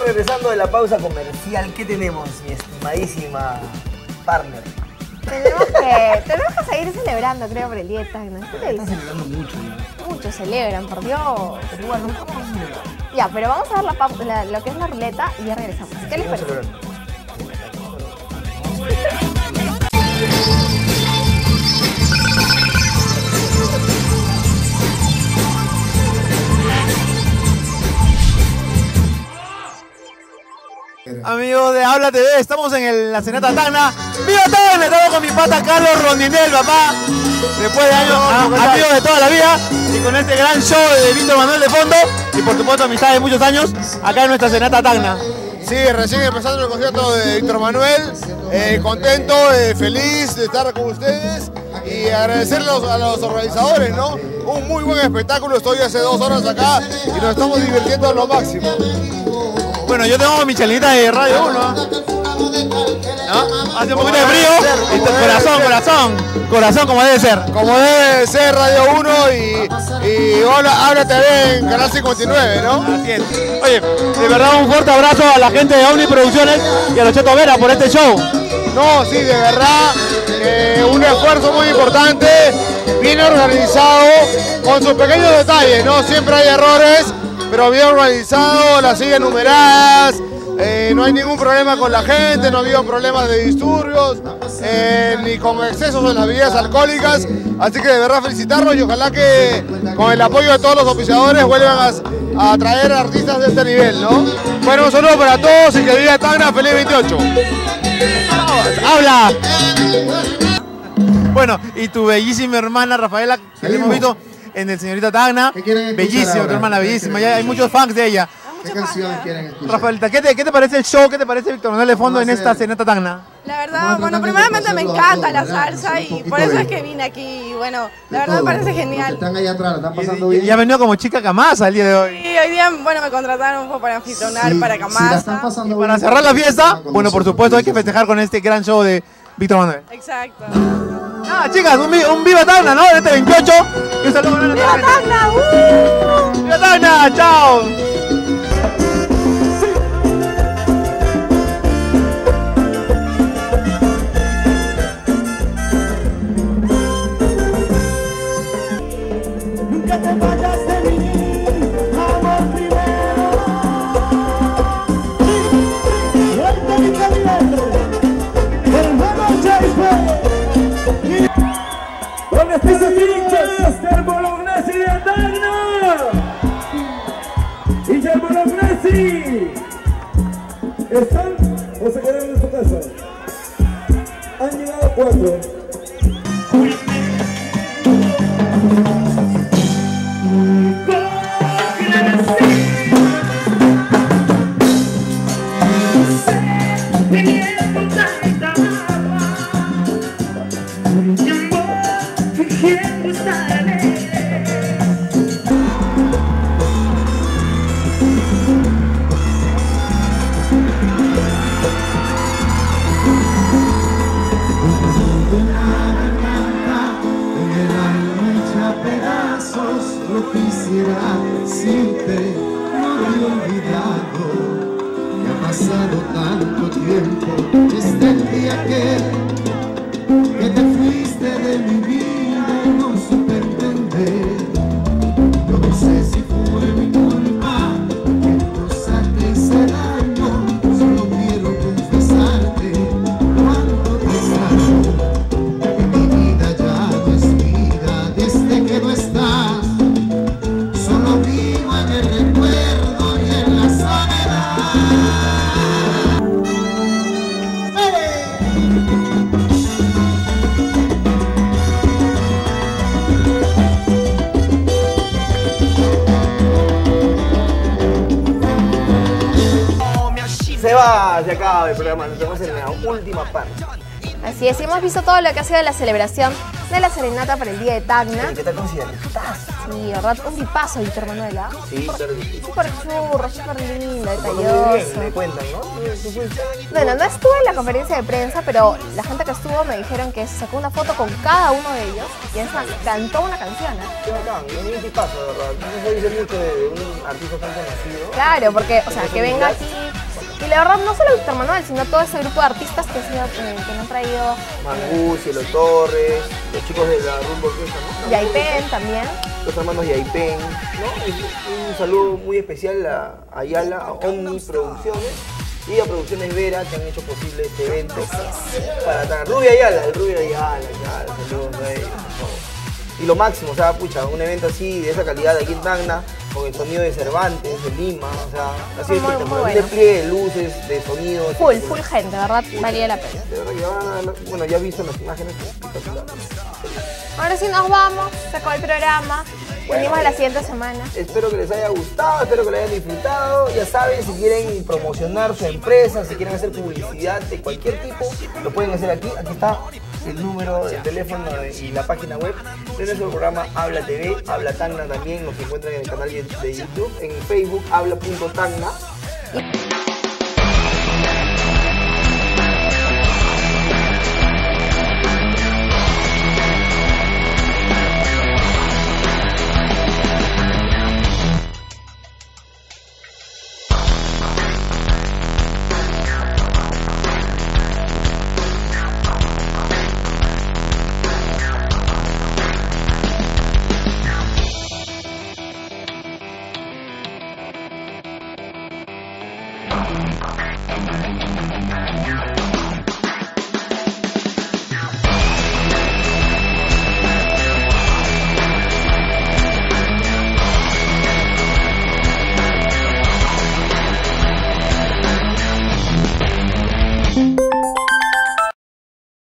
regresando de la pausa comercial. ¿Qué tenemos, mi estimadísima partner? Tenemos que seguir celebrando, creo, por el día de Tacna. ¿Qué te Están dice? celebrando mucho, ¿no? Muchos celebran, por Dios. Pero igual, no estamos celebrando. Ya, pero vamos a ver lo que es la ruleta y ya regresamos. ¿Qué les parece? Amigos de Habla TV, estamos en la Serenata Tacna. ¡Viva Tacna! Estamos con mi pata Carlos Rondinel, papá. Después de años, amigos de toda la vida. Y con este gran show de Víctor Manuel de fondo. Y por supuesto, amistad de muchos años. Acá en nuestra Serenata Tacna. Sí, recién empezando el concierto de Víctor Manuel. Contento, feliz de estar con ustedes. Y agradecerles a los organizadores, ¿no? Un muy buen espectáculo. Estoy hace 2 horas acá y nos estamos divirtiendo a lo máximo. Bueno, yo tengo mi chelinita de Radio 1. ¿No? Hace un poquito de frío. Corazón, como debe ser. Como debe ser Radio 1 y Habla TV en Canal 59, ¿no? Así es. Oye, de verdad un fuerte abrazo a la gente de Omni Producciones y a los Cheto Vera por este show. No, sí, de verdad, un esfuerzo muy importante, bien organizado, con sus pequeños detalles, ¿no? Siempre hay errores, pero bien organizado, las sillas numeradas, no hay ningún problema con la gente, no ha habido problemas de disturbios, ni con excesos en las bebidas alcohólicas, así que de verdad felicitarlos y ojalá que con el apoyo de todos los oficiadores vuelvan a traer artistas de este nivel, ¿no? Bueno, un saludo para todos y que viva Tacna, feliz 28. ¡Habla! Bueno, y tu bellísima hermana Rafaela, que la hemos visto en el Señorita Tacna, bellísima, tu hermana, bellísima, ya hay muchos fans de ella. ¿Qué canción quieren escuchar? Rafaelita, ¿qué te parece el show? ¿Qué te parece Víctor Manuel de fondo en esta Serenata Tacna? La verdad, bueno, primeramente me encanta la salsa y por eso es que vine aquí. Y bueno, la verdad me parece genial. Están allá atrás, están pasando bien. Y ha venido como chica Camasa el día de hoy. Y hoy día, bueno, me contrataron un poco para anfitrionar para Si la Camasa. están pasando Y para bien, cerrar la fiesta, bueno, por supuesto hay que festejar con este gran show de Víctor Manuel. Exacto. Ah, chicas, un Viva Tacna, ¿no? De este 28. Y un saludo grande. ¡Viva Tacna! ¡Viva Tacna! ¡Chao! ¿Están o se quedaron en su casa? Han llegado 4. Tanto tiempo desde el día que te fuiste de mi vida y no supe entender. Yo no sé si fue mi culpa, que cosa te hice daño. Solo quiero confesarte cuánto te extraño, que mi vida ya no es vida desde que no estás. Solo vivo en el recuerdo y en la soledad. Se acaba el programa, nos vemos en la última parte. Así es, y hemos visto todo lo que ha sido la celebración de la serenata para el día de Tacna. ¿Qué tal consideras? Sí, ¿verdad? Un tipazo, Víctor Manuel, ¿ah? Sí, claro que sí. Súper churro, súper lindo, Muy bien, detalloso. me cuentan, ¿no? Bueno, no estuve en la conferencia de prensa, pero la gente que estuvo me dijeron que sacó una foto con cada uno de ellos y encima cantó una canción, ¿eh? Qué bacán, un tipazo, de verdad. No se dice mucho de un artista tan conocido. Claro, porque, o sea, que venga aquí la verdad, no solo Víctor Manuel, sino todo ese grupo de artistas que nos han traído. Mangú, Cielo Torres, los chicos de la Rumba Orquesta, ¿no? Yaipen también. Los hermanos Yaipen, ¿no? Un saludo muy especial a Ayala, a Omni Producciones y a Producciones Vera, que han hecho posible este evento. Para Rubia Ayala, el Rubia Ayala, saludos a ellos. Y lo máximo, o sea, pucha, un evento así, de esa calidad aquí en Tacna, con el sonido de Cervantes, de Lima, o sea, así es espectacular. Un despliegue de luces, de sonido. Full gente, de verdad, valía la pena. De verdad que bueno, ya he visto las imágenes, espectacular. Ahora sí nos vamos, se acabó el programa. Venimos la siguiente semana. Espero que les haya gustado, espero que lo hayan disfrutado. Ya saben, si quieren promocionar su empresa, si quieren hacer publicidad de cualquier tipo, lo pueden hacer aquí. Aquí está el número de teléfono y la página web de nuestro programa Habla TV, Habla Tacna también. Nos encuentran en el canal de YouTube, en Facebook, habla.tacna.